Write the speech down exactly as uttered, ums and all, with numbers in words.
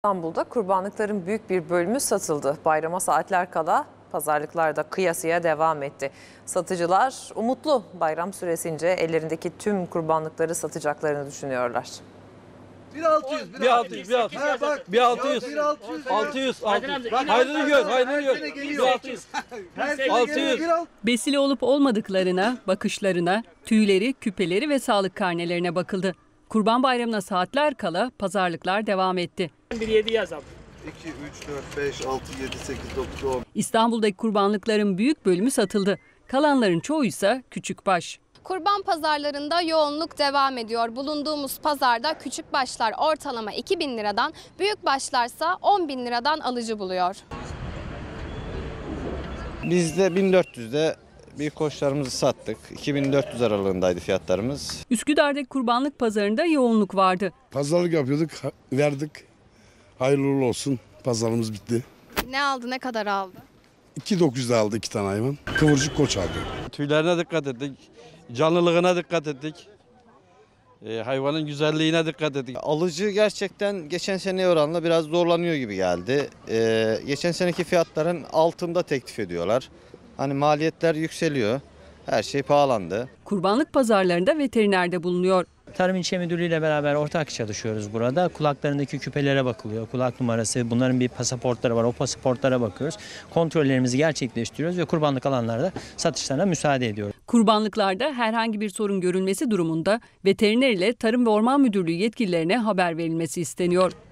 İstanbul'da kurbanlıkların büyük bir bölümü satıldı. Bayrama saatler kala pazarlıklarda kıyasıya devam etti. Satıcılar umutlu, bayram süresince ellerindeki tüm kurbanlıkları satacaklarını düşünüyorlar. bin altı yüz, bin altı yüz, bin altı yüz. Ha bak, bin altı yüz, bin altı yüz, altı yüz, Haydar altı yüz. amca, Haydını gör, haydını gör. Her sene geliyor. bin altı yüz. Her sene altı geliyor, yüz. bin altı yüz. Besili olup olmadıklarına, bakışlarına, tüyleri, küpeleri ve sağlık karnelerine bakıldı. Kurban Bayramı'na saatler kala pazarlıklar devam etti. bir yedi yaz abi. iki, üç, dört, beş, altı, yedi, sekiz, dokuz, on. İstanbul'daki kurbanlıkların büyük bölümü satıldı. Kalanların çoğu ise küçükbaş. Kurban pazarlarında yoğunluk devam ediyor. Bulunduğumuz pazarda küçük başlar ortalama iki bin liradan, büyük başlarsa on bin liradan alıcı buluyor. Biz de bin dört yüzde büyük koçlarımızı sattık. iki bin dört yüz aralığındaydı fiyatlarımız. Üsküdar'daki kurbanlık pazarında yoğunluk vardı. Pazarlık yapıyorduk, ha- verdik. Hayırlı uğurlu olsun. Pazarımız bitti. Ne aldı, ne kadar aldı? iki bin dokuz yüzde aldı iki tane hayvan. Kıvırcık koç aldı. Tüylerine dikkat ettik, canlılığına dikkat ettik, e, hayvanın güzelliğine dikkat ettik. Alıcı gerçekten geçen seneye oranla biraz zorlanıyor gibi geldi. Ee, geçen seneki fiyatların altında teklif ediyorlar. Hani maliyetler yükseliyor. Her şey pahalandı. Kurbanlık pazarlarında veteriner de bulunuyor. Tarım İlçe Müdürlüğü ile beraber ortak çalışıyoruz burada. Kulaklarındaki küpelere bakılıyor. Kulak numarası, bunların bir pasaportları var. O pasaportlara bakıyoruz. Kontrollerimizi gerçekleştiriyoruz ve kurbanlık alanlarda satışlarına müsaade ediyoruz. Kurbanlıklarda herhangi bir sorun görülmesi durumunda veteriner ile Tarım ve Orman Müdürlüğü yetkililerine haber verilmesi isteniyor.